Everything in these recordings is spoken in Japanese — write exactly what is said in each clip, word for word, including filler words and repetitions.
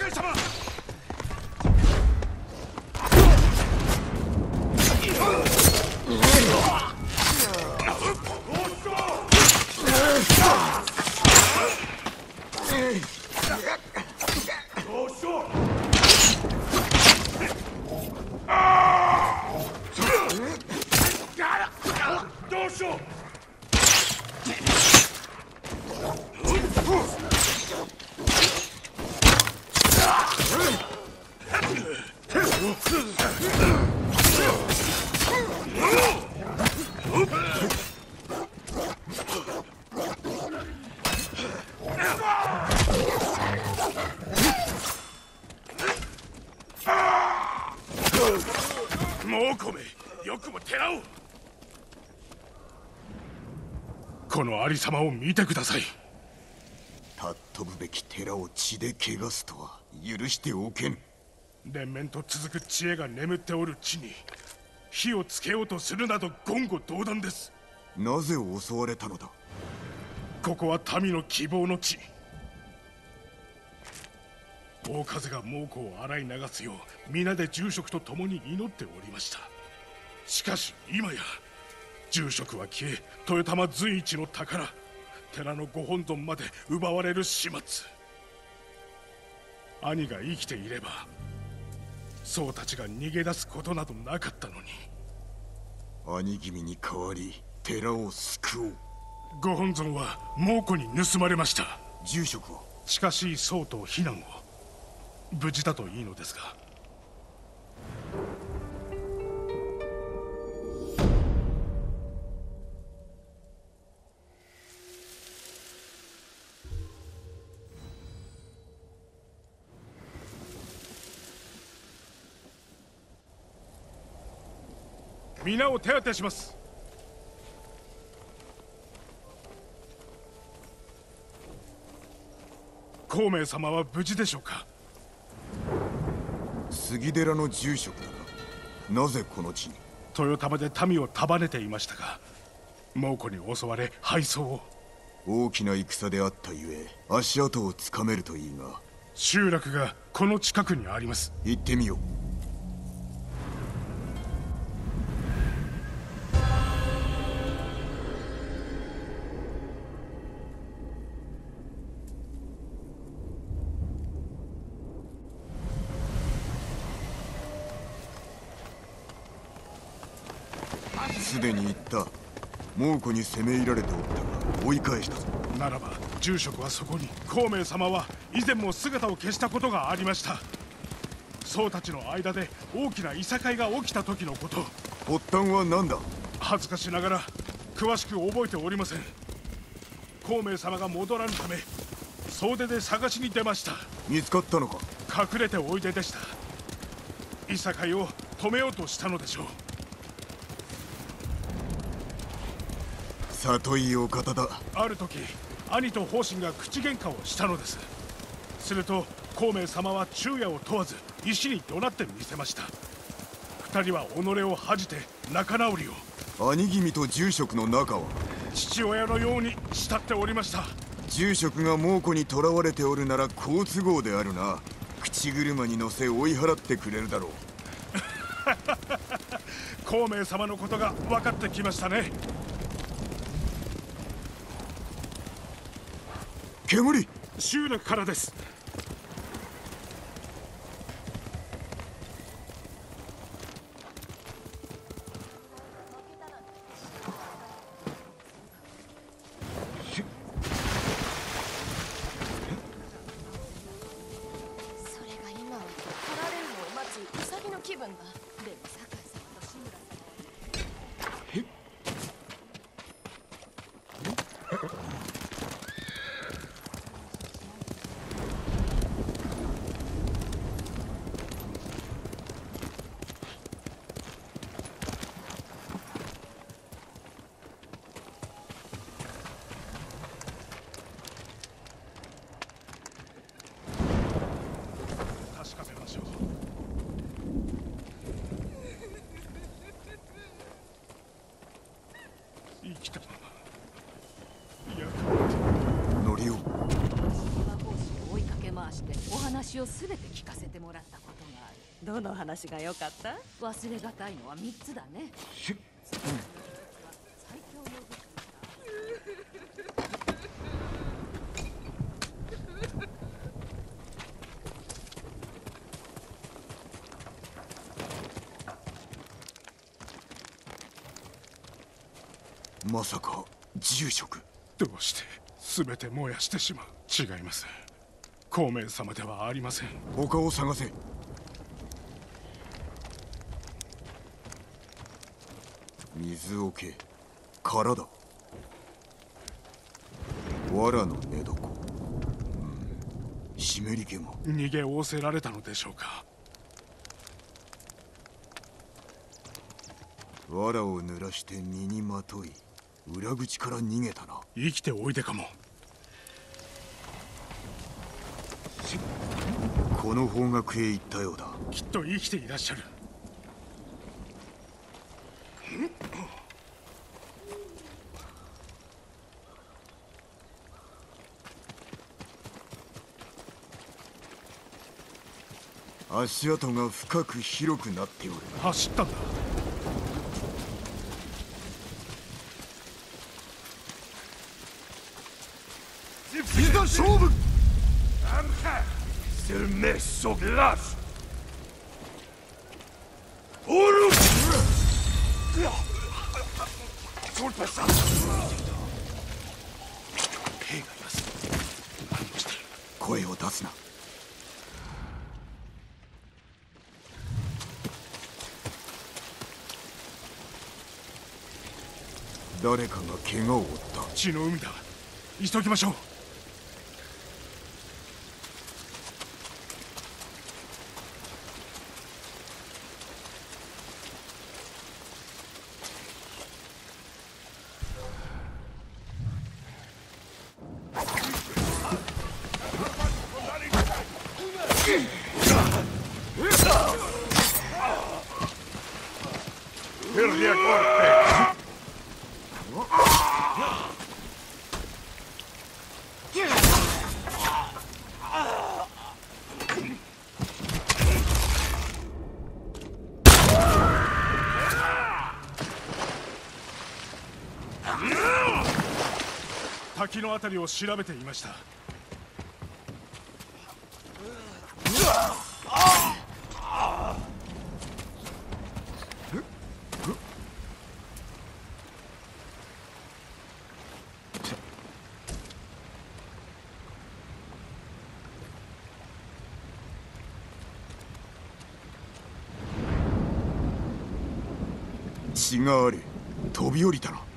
介様。どうしよう。もうこめ、よくも寺を。このありさまを見てください。 尊ぶべき寺を血で汚すとは許しておけぬ。 連綿と続く知恵が眠っておる地に火をつけようとするなど言語道断です。 なぜ襲われたのだ。 ここは民の希望の地。大風が猛虎を洗い流すよう皆で住職と共に祈っておりました。しかし今や住職は消え、豊玉随一の宝寺のご本尊まで奪われる始末。兄が生きていれば僧たちが逃げ出すことなどなかったのに。 兄君に代わり寺を救おう。 ご本尊は猛虎に盗まれました。 住職は近しい僧と避難を。無事だといいのですが。皆を手当てします。孔明様は無事でしょうか。 杉寺の住職だな。なぜこの地に。 豊玉で民を束ねていましたが猛虎に襲われ敗走を。 大きな戦であったゆえ足跡をつかめるといいが。 集落がこの近くにあります。 行ってみよう。すでに言った。猛虎に攻め入られておったが追い返したぞ。 ならば住職はそこに。孔明様は以前も姿を消したことがありました。僧たちの間で大きないさかいが起きた時のこと。 発端は何だ。 恥ずかしながら詳しく覚えておりません。孔明様が戻らぬため総出で探しに出ました。 見つかったのか。 隠れておいででした。いさかいを止めようとしたのでしょう。 里いお方だ。 ある時兄と方針が口喧嘩をしたのです。すると孔明様は昼夜を問わず石に怒鳴ってみせました。二人は己を恥じて仲直りを。 兄君と住職の仲は。 父親のように慕っておりました。 住職が猛虎に囚われておるなら好都合であるな。口車に乗せ追い払ってくれるだろう。 孔明様のことが分かってきましたね。 煙。 集落からです。 それが今は取られるのを待つウサギの気分だ。でも酒井様と志村さん。 確かめましょう。生きたまま。いや、 乗りよう。 方針を追いかけ回してお話話をすべて聞かせてもらったことがある。 どの話が良かった？ 忘れがたいのはみっつだね。最強の武まさか住職？ どうして全て燃やしてしまう？違います。孔明様ではありません。 他を探せ。水桶、殻だ。藁の寝床、うん、湿り気も。 逃げ仰せられたのでしょうか。 藁を濡らして身にまとい、裏口から逃げたな。 生きておいでかも。 この方角へ行ったようだ。 きっと生きていらっしゃる。 足跡が深く広くなっておる。 走ったんだ。 いざ勝負。 C'est le mec sur glace. Oh le Sur le passage. 兵がいます。何をしている？ 声を出すな。誰かが怪我を負った。 血の海だ。急ぎましょう。滝のあたりを調べていました。 血がある。飛び降りたな。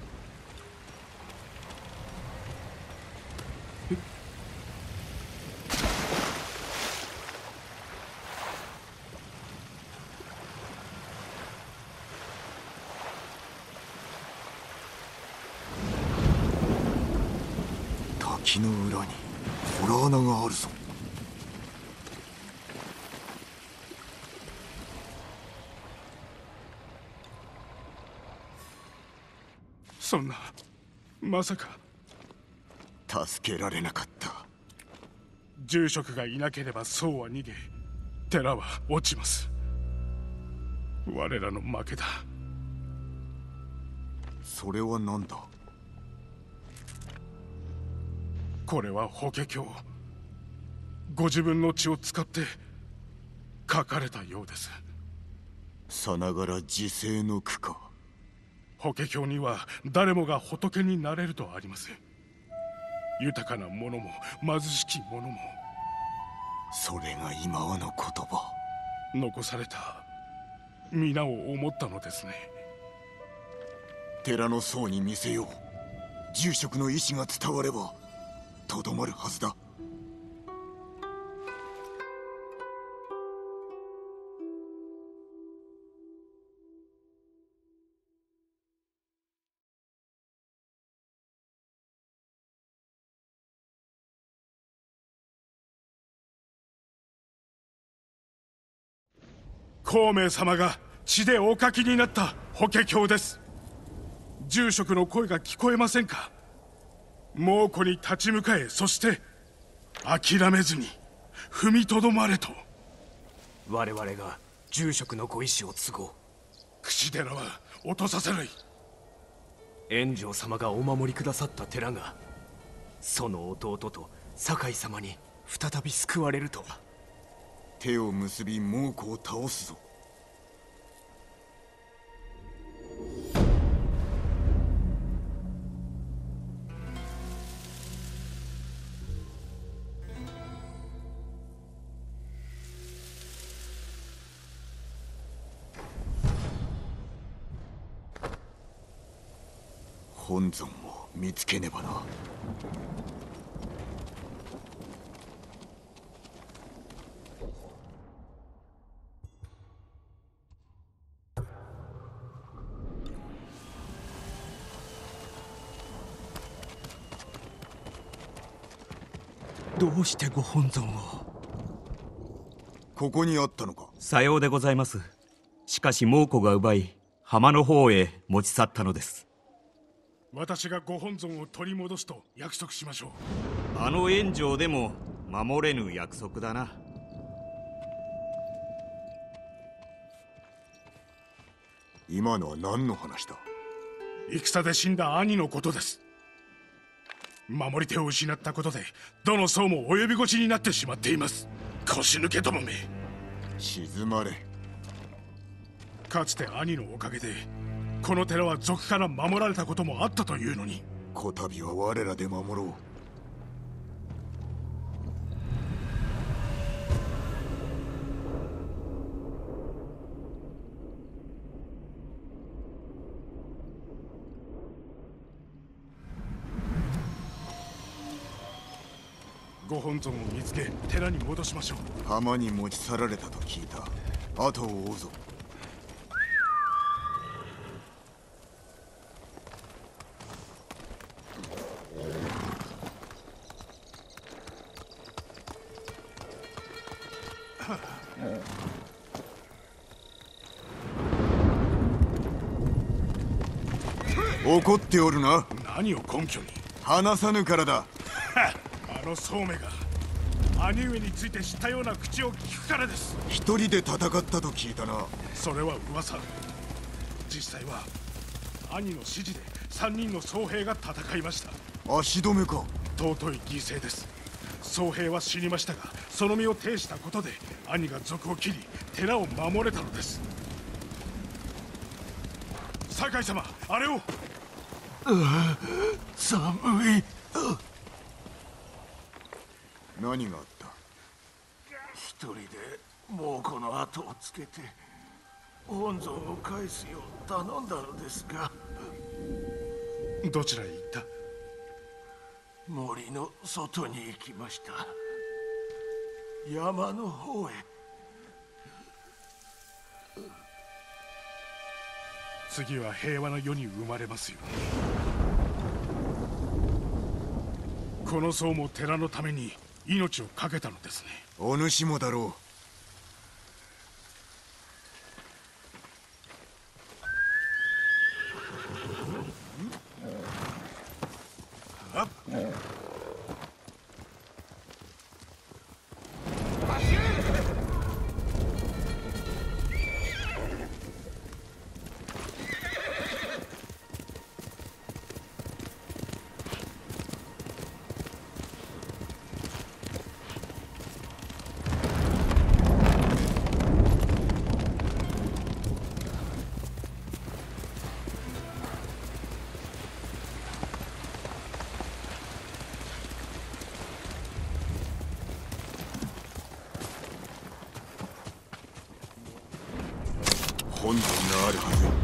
滝の裏に洞穴があるぞ。 そんな、まさか。 助けられなかった。 住職がいなければ僧は逃げ、寺は落ちます。我らの負けだ。 それは何だ？ これは法華経。ご自分の血を使って書かれたようです。 さながら自世の句か。 法華経には誰もが仏になれるとあります。豊かな者も貧しき者も。 それが今はの言葉。 残された皆を思ったのですね。 寺の僧に見せよう。住職の意志が伝わればとどまるはずだ。 孔明様が血でお書きになった法華経です。住職の声が聞こえませんか？猛虎に立ち向かえ、そして諦めずに踏みとどまれと。 我々が住職のご意志を継ごう。 櫛寺は落とさせない。 円城様がお守りくださった寺がその弟と酒井様に再び救われるとは。 手を結び猛虎を倒すぞ。本尊を見つけねばな。 どうしてご本尊を。 ここにあったのか。 さようでございます。しかし猛虎が奪い浜の方へ持ち去ったのです。 私がご本尊を取り戻すと約束しましょう。 あの炎上でも守れぬ約束だな。 今のは何の話だ。 戦で死んだ兄のことです。守り手を失ったことでどの層も及び腰になってしまっています。腰抜けどもめ。 静まれ。 かつて兄のおかげでこの寺は賊から守られたこともあったというのに。 こたびは我らで守ろう。 ご本尊を見つけ寺に戻しましょう。 浜に持ち去られたと聞いた。後を追うぞ。怒っておるな。 何を根拠に。 話さぬからだ。 あの宗明が兄上について知ったような口を聞くからです。 一人で戦ったと聞いたな。 それは噂。実際は兄の指示で三人の僧兵が戦いました。 足止めか。 尊い犠牲です。僧兵は死にましたがその身を挺したことで兄が賊を切り寺を守れたのです。酒井様、あれを。 寒い。 何があった。 一人で猛虎の後をつけて本尊を返すよう頼んだのですが。 どちらへ行った。 森の外に行きました。山の方へ。 次は平和な世に生まれますように。この僧も寺のために命を懸けたのですね。 お主もだろあっ。 本尊があるはず。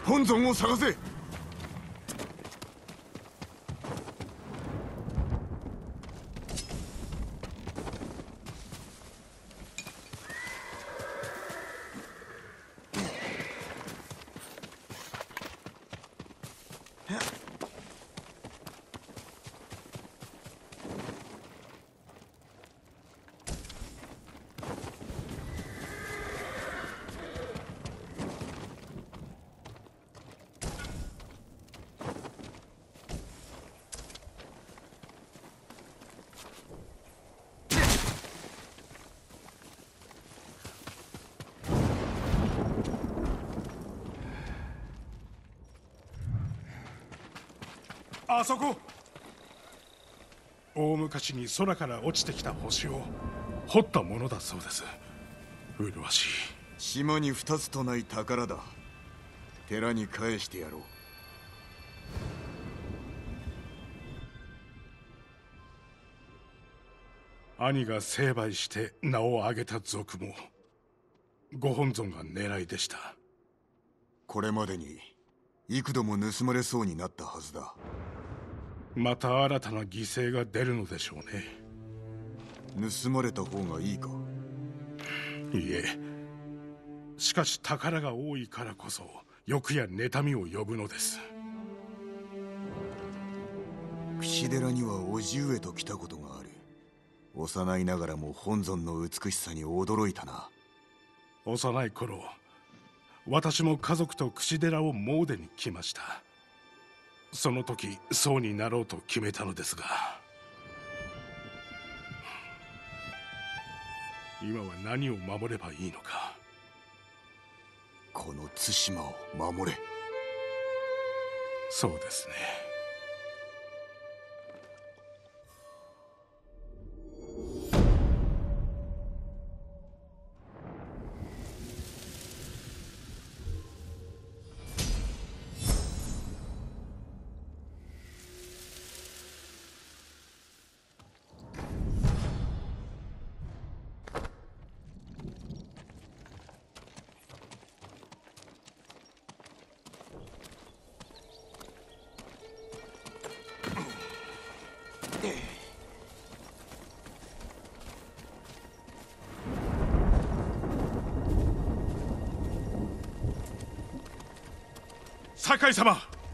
本尊を探せ。 あそこ。大昔に空から落ちてきた星を掘ったものだそうです。麗しい。 島に二つとない宝だ。寺に返してやろう。 兄が成敗して名を挙げた族もご本尊が狙いでした。 これまでに幾度も盗まれそうになったはずだ。 また新たな犠牲が出るのでしょうね。 盗まれた方がいいか。 いいえ、しかし宝が多いからこそ欲や妬みを呼ぶのです。 櫛寺には叔父上と来たことがある。幼いながらも本尊の美しさに驚いたな。 幼い頃、私も家族と櫛寺を詣に来ました。その時僧になろうと決めたのですが、今は何を守ればいいのか。 この対馬を守れ。 そうですね。酒井様。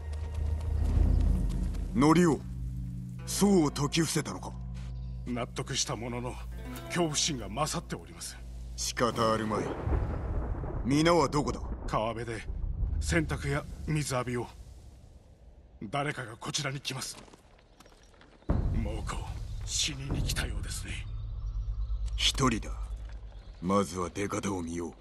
ノリオ、僧を説き伏せたのか。 納得したものの恐怖心が勝っております。 仕方あるまい。皆はどこだ。 川辺で洗濯や水浴びを。誰かがこちらに来ます。猛虎、死にに来たようですね。 一人だ。まずは出方を見よう。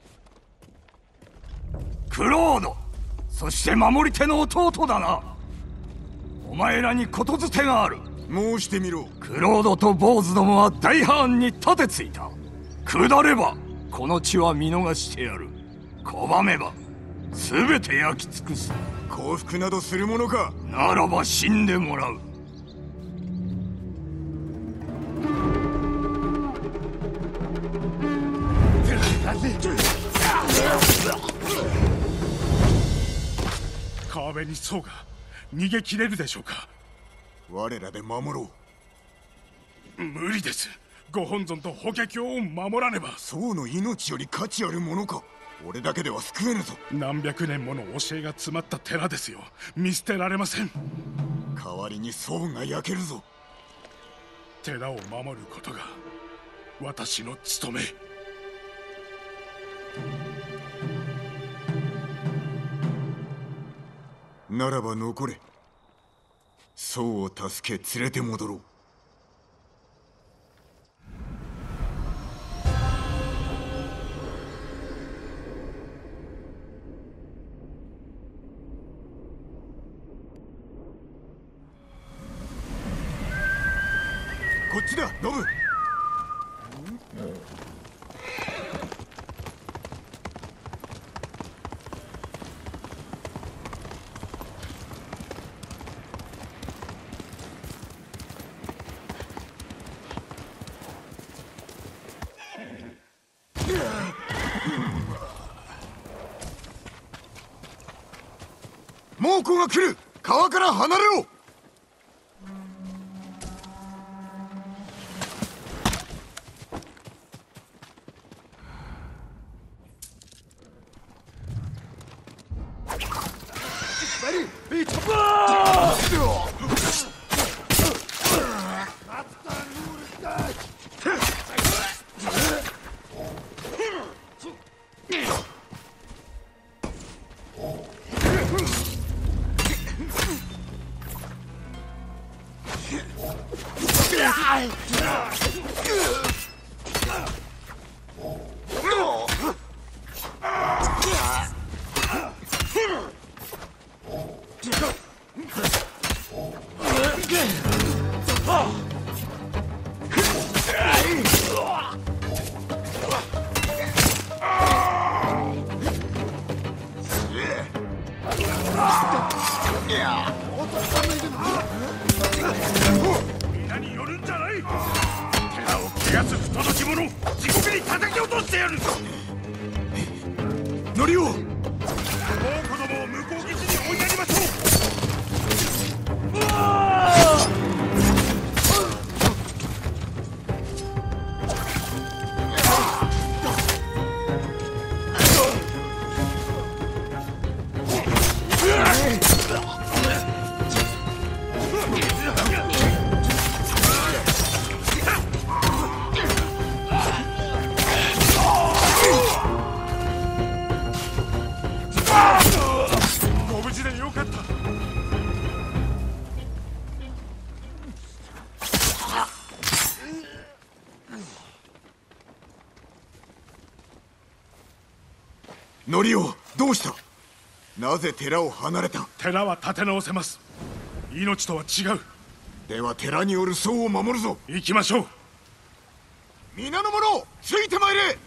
クロード、そして守り手の弟だな。お前らにことづてがある。 申してみろ。 クロードと坊主どもは大藩に盾ついた。下ればこの地は見逃してやる。拒めば全て焼き尽くす。 降伏などするものか。 ならば死んでもらう。 川辺に僧が逃げ切れるでしょうか。 我らで守ろう。無理です。ご本尊と法華経を守らねば。 僧の命より価値あるものか。俺だけでは救えぬぞ。 何百年もの教えが詰まった寺ですよ。見捨てられません。 代わりに僧が焼けるぞ。 寺を守ることが私の務め。 ならば残れ。僧を助け連れて戻ろう。こっちだ、ノブ。 猛虎が来る。川から離れろ。 皆によるんじゃない。寺を汚す不届き者、地獄に叩き落としてやる。 ノリオ、 もう子供を向こう岸に追いやりましょう。ご無事でよかった。 ノリオ、どうした。なぜ寺を離れた。 寺は立て直せます。命とは違う。 では寺による僧を守るぞ。 行きましょう。 皆の者、ついてまいれ。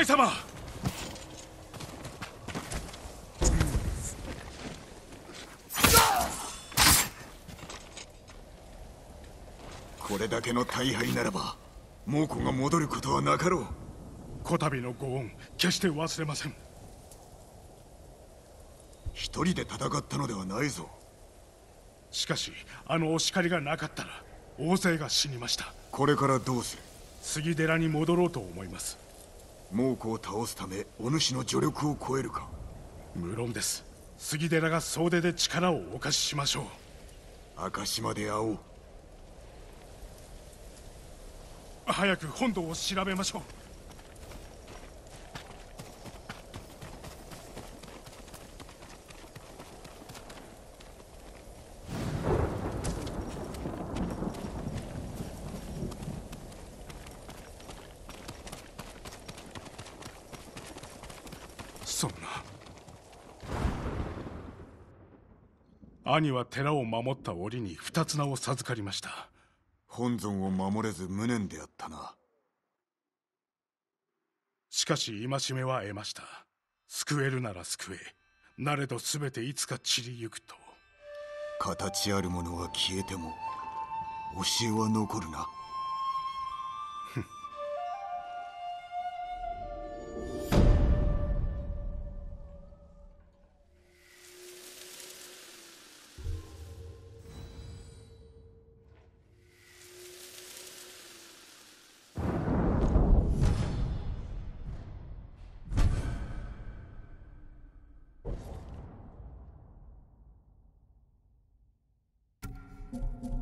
酒井様。 これだけの大敗ならば猛虎が戻ることはなかろう。 こたびのご恩決して忘れません。 一人で戦ったのではないぞ。 しかしあのお叱りがなかったら大勢が死にました。 これからどうする？ 杉寺に戻ろうと思います。 猛虎を倒すためお主の助力を超えるか？ 無論です。杉寺が総出で力をお貸ししましょう。 赤島で会おう。 早く本堂を調べましょう。そんな。兄は寺を守った折に二つ名を授かりました。 本尊を守れず無念であったな。 しかし戒めは得ました。救えるなら救え、なれど全ていつか散りゆくと。 形あるものは消えても教えは残るな。 う